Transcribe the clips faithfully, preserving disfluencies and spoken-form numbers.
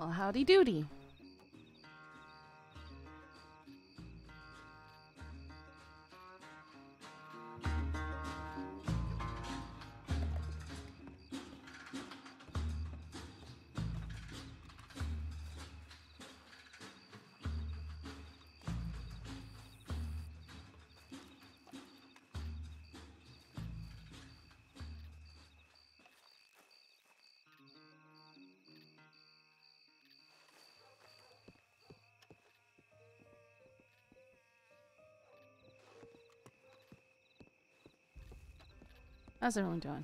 Well, howdy doody. How's everyone doing?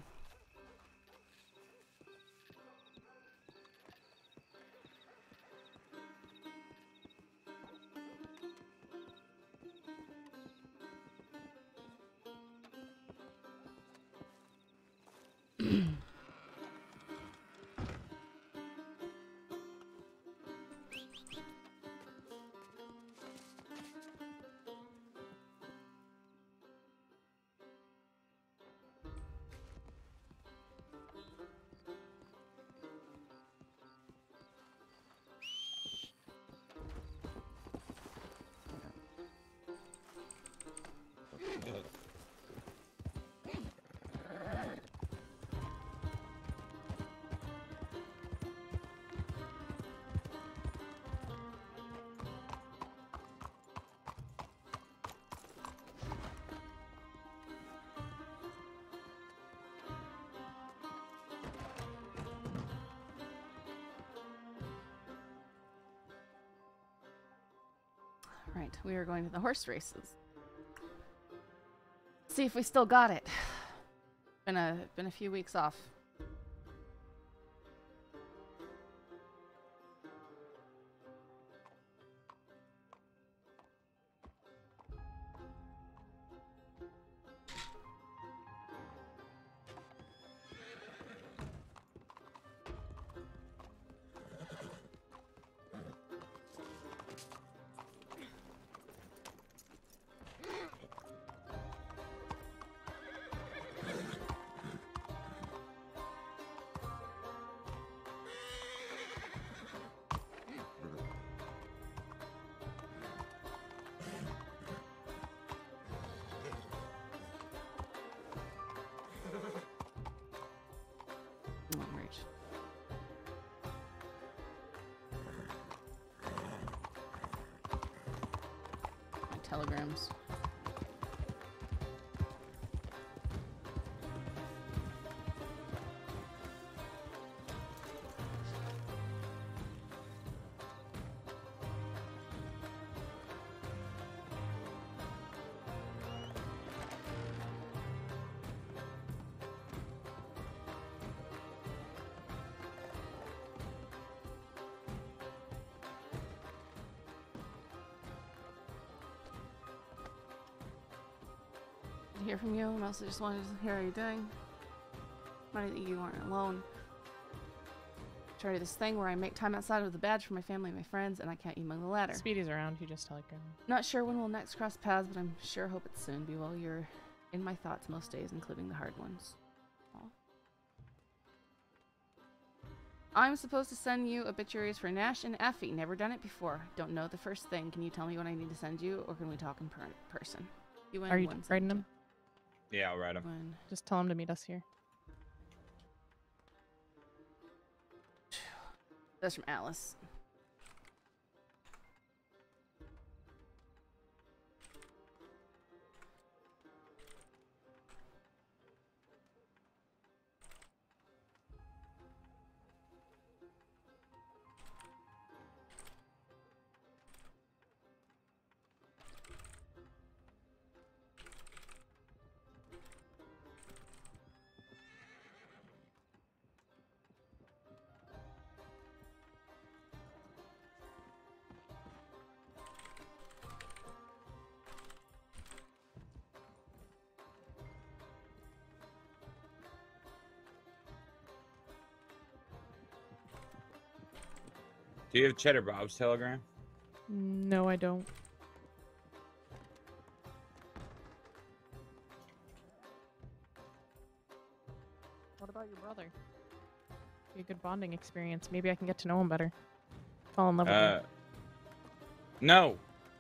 Right, we are going to the horse races. See if we still got it. Been a been a few weeks off. Telegrams. Hear from you. I also just wanted to hear how you're doing. Funny that you aren't alone. Try to do this thing where I make time outside of the badge for my family and my friends, and I can't email the letter. Speedy's around. You just telegram. Not sure when we'll next cross paths, but I'm sure hope it's soon. Be well. You're in my thoughts most days, including the hard ones. Aww. I'm supposed to send you obituaries for Nash and Effie. Never done it before. Don't know the first thing. Can you tell me what I need to send you, or can we talk in per person? You Are you writing them? Yeah, I'll write them. When... Just tell him to meet us here. That's from Alice. Do you have Cheddar Bob's telegram? No, I don't. What about your brother? Be a good bonding experience. Maybe I can get to know him better. fall in love with Uh, her. no.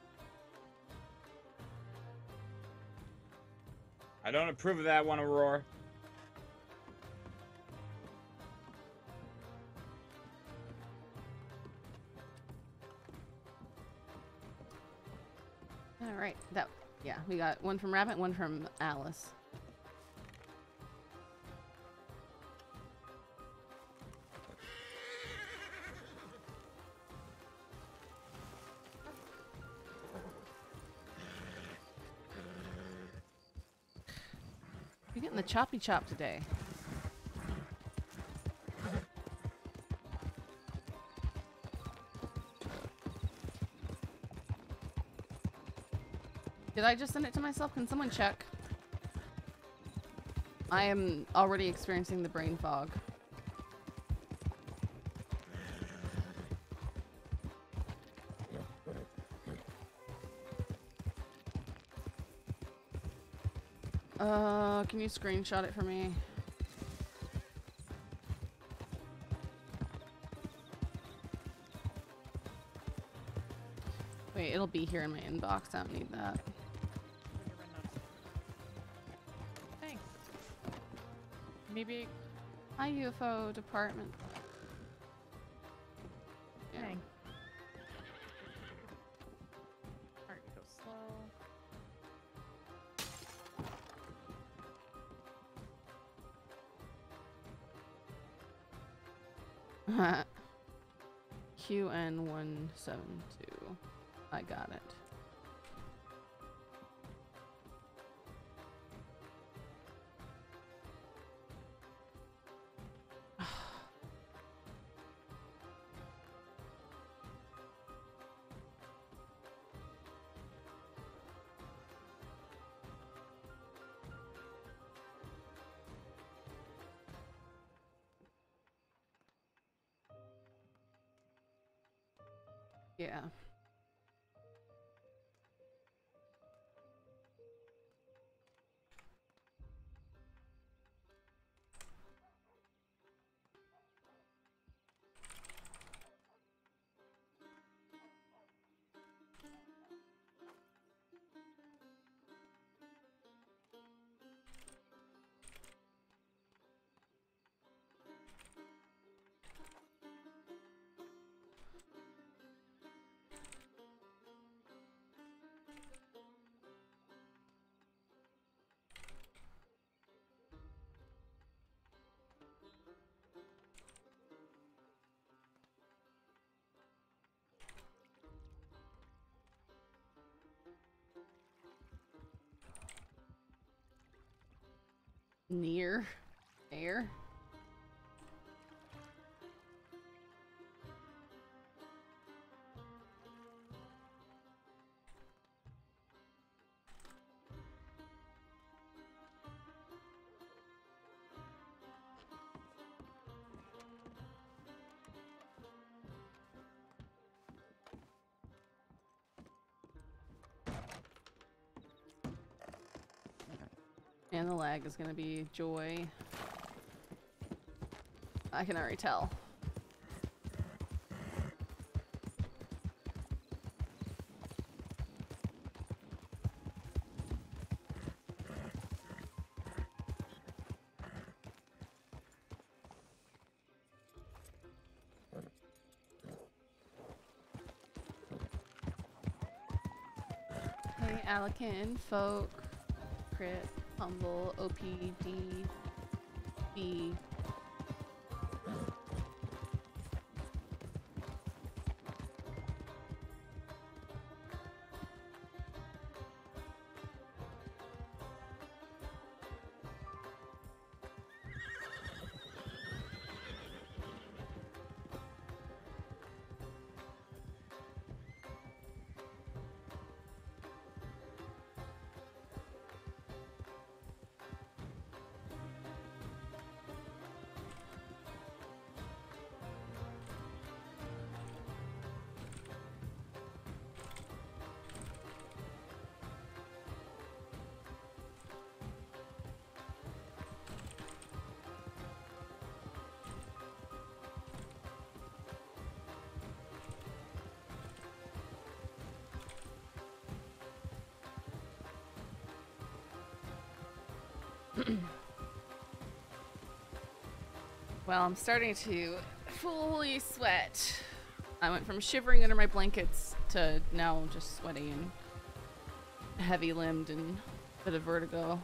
I don't approve of that one, Aurora. All right. That. Yeah, we got one from Rabbit, one from Alice. You're getting the choppy chop today. Did I just send it to myself? Can someone check? I am already experiencing the brain fog. Uh, can you screenshot it for me? Wait, it'll be here in my inbox. I don't need that. Thanks. Maybe. Hi, U F O department. Yeah. Dang. Alright, go slow. Q N one seven two. I got it. Yeah. Near air. And the lag is gonna be joy. I can already tell. Hey, Alakin, folk, crit, humble, O P, D, B. Well, I'm starting to fully sweat. I went from shivering under my blankets to now just sweaty and heavy-limbed and a bit of vertigo.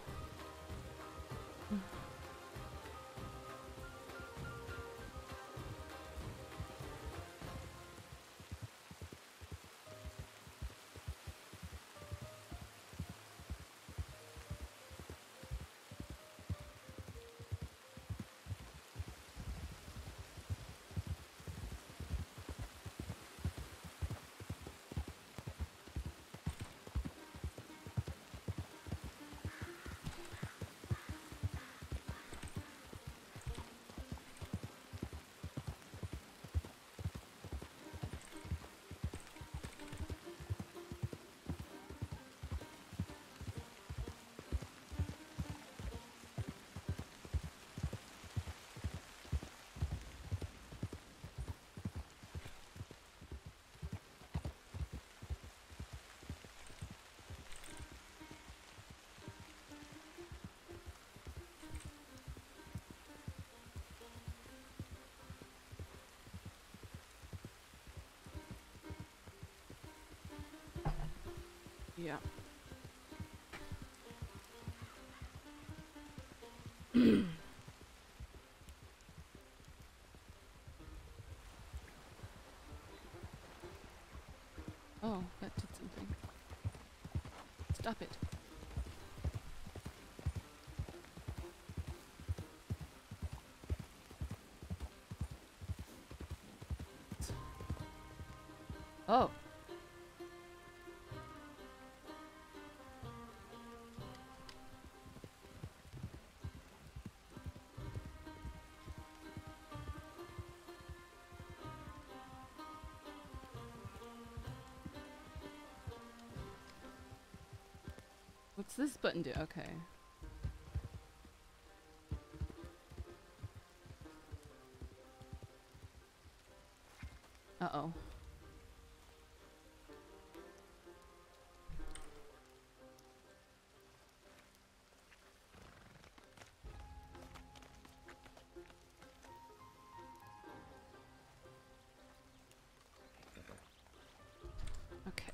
Yeah. Oh, that did something. Stop it. Oh. What's this button do? Okay. Uh-oh. Okay.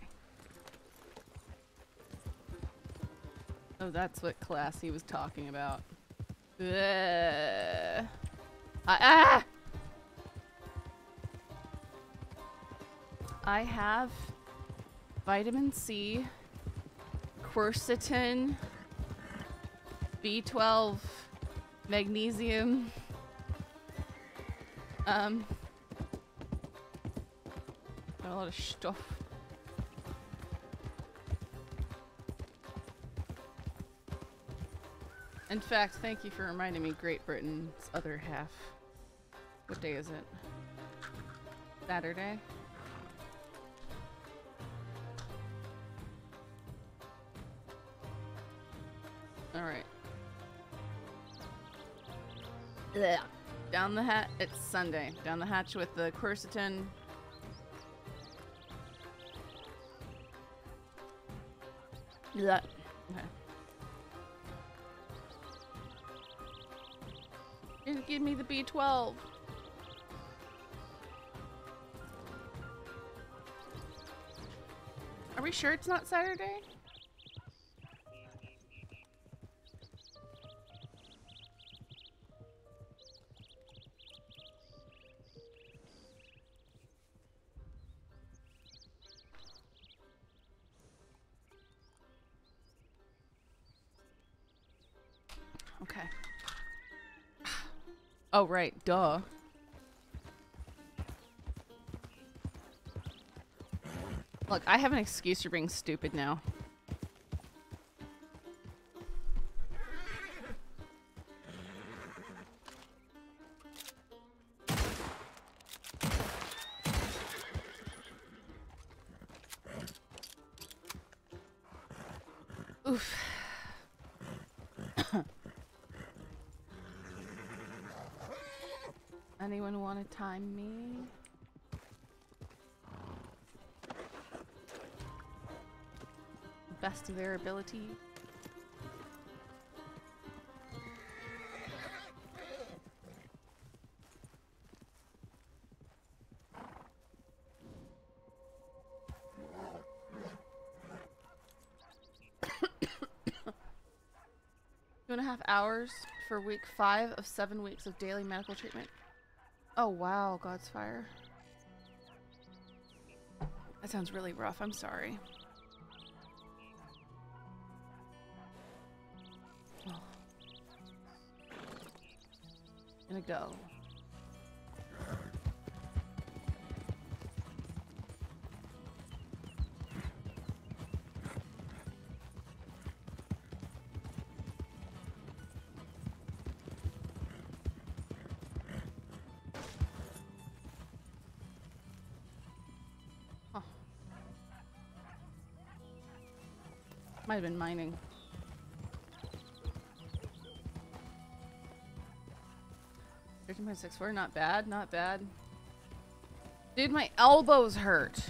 Oh, that's what Classy was talking about. Ugh. I, ah! I have vitamin C, quercetin, B twelve, magnesium, um, got a lot of stuff. In fact, thank you for reminding me Great Britain's other half. What day is it? Saturday? Alright. Down the hatch. It's Sunday. Down the hatch with the quercetin. Yeah. Okay. Didn't give me the B twelve. Are we sure it's not Saturday? Okay. Oh, right. Duh. Look, I have an excuse for being stupid now. Oof. Anyone want to time me? Best of their ability. Two and a half hours for week five of seven weeks of daily medical treatment. Oh wow, God's fire. That sounds really rough. I'm sorry. Oh. Gonna go. Might have been mining. thirteen point six four, not bad, not bad. Dude, my elbows hurt.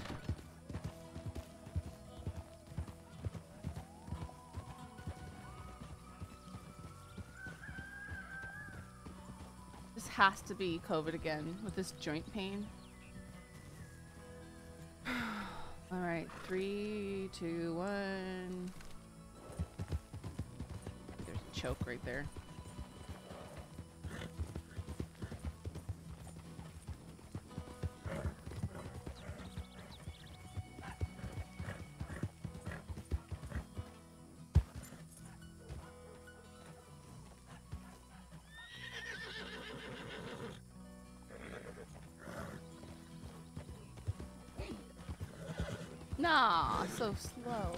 This has to be COVID again with this joint pain. Alright, three, two, one. There's a choke right there. Nah, so slow.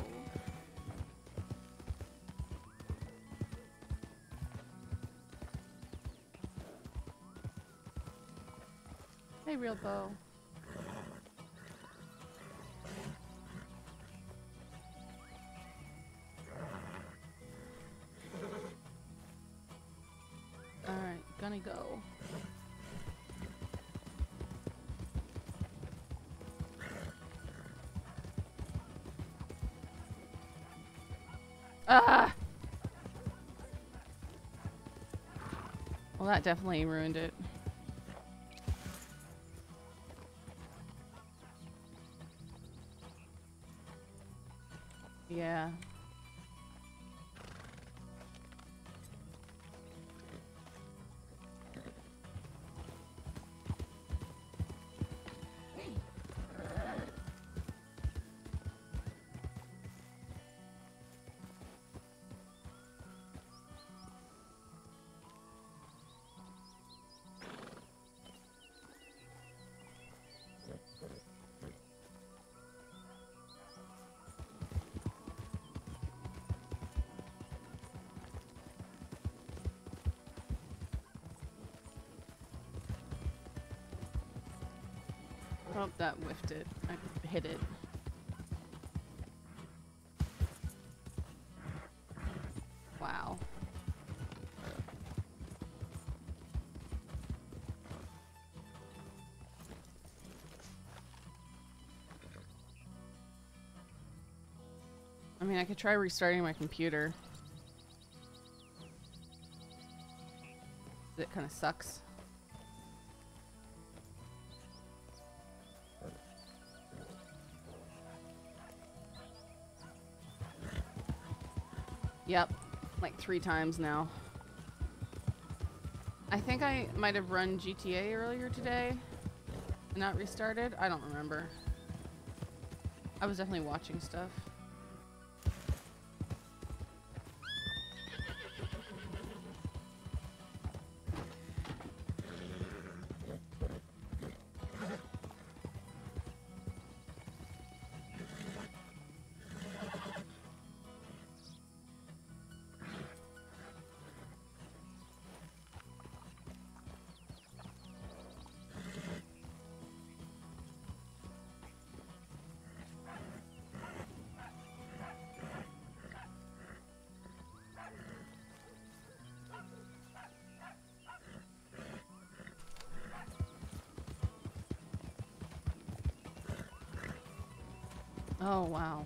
Hey, real bow. Alright, gonna go. Ah! Well, that definitely ruined it. Yeah. Oh, that whiffed it. I hit it. Wow. I mean, I could try restarting my computer. It kind of sucks. Yep, like three times now. I think I might have run G T A earlier today and not restarted. I don't remember. I was definitely watching stuff. Oh, wow.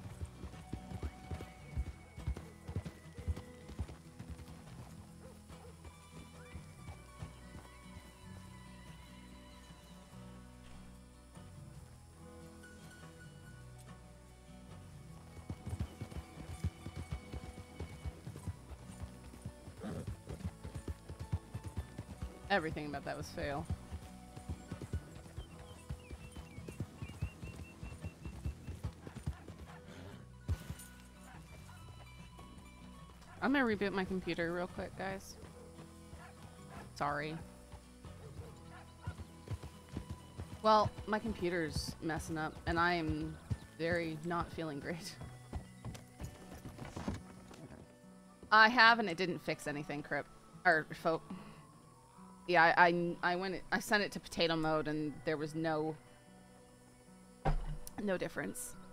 Everything about that was fail. I'm gonna reboot my computer real quick, guys. Sorry. Well, my computer's messing up, and I am very not feeling great. I have, and it didn't fix anything, Crip. Or, folk. Yeah, I, I, I went, I sent it to potato mode, and there was no, no difference.